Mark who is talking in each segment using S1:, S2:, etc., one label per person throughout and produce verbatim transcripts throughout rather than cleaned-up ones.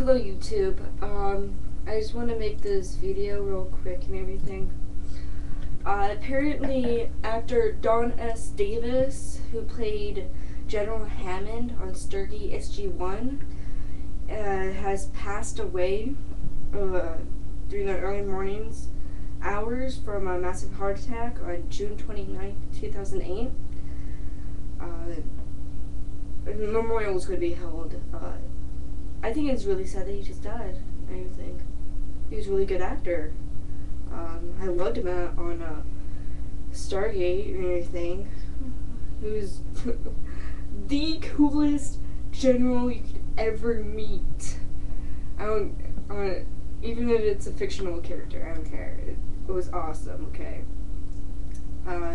S1: Hello YouTube. Um, I just want to make this video real quick and everything. Uh, apparently, actor Don S. Davis, who played General Hammond on Stargate S G one, uh, has passed away uh, during the early mornings hours from a massive heart attack on June twenty-ninth, two thousand eight. Uh, a memorial was going to be held. Uh, I think it's really sad that he just died. I think he was a really good actor. Um, I loved him at, on uh, Stargate and everything. He was the coolest general you could ever meet. I don't, I don't, even if it's a fictional character, I don't care. It, it was awesome. Okay. Uh,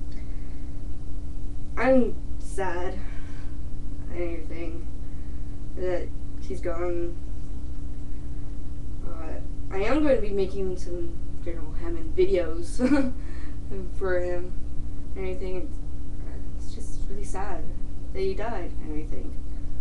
S1: I'm sad and everything that he's gone. Uh, I am going to be making some General Hammond videos for him and everything. It's just really sad that he died and everything.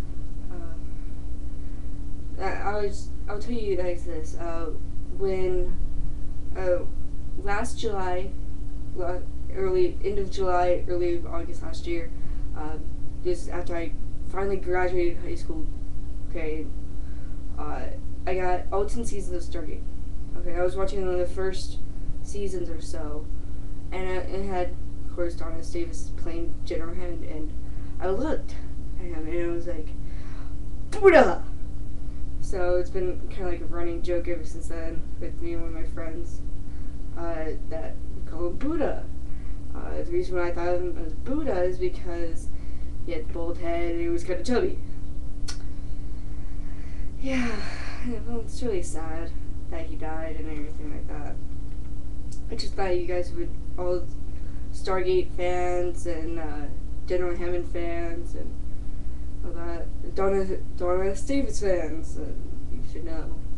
S1: Uh, I, I was, I'll tell you guys this. Uh, when uh, last July, early end of July, early August last year, uh, this after I finally graduated high school. Okay, uh, I got all ten seasons of Stargate. Okay, I was watching one of the first seasons or so, and it, it had, of course, Don S. Davis playing General Hammond, and I looked at him, and I was like, Buddha! So it's been kind of like a running joke ever since then with me and one of my friends, uh, that we call him Buddha. Uh, the reason why I thought of him as Buddha is because he had the bald head and he was kind of chubby. Yeah, well, it's really sad that he died and everything like that. I just thought you guys would, all Stargate fans and uh, General Hammond fans and all that, Donna, Donna Davis fans, uh, you should know.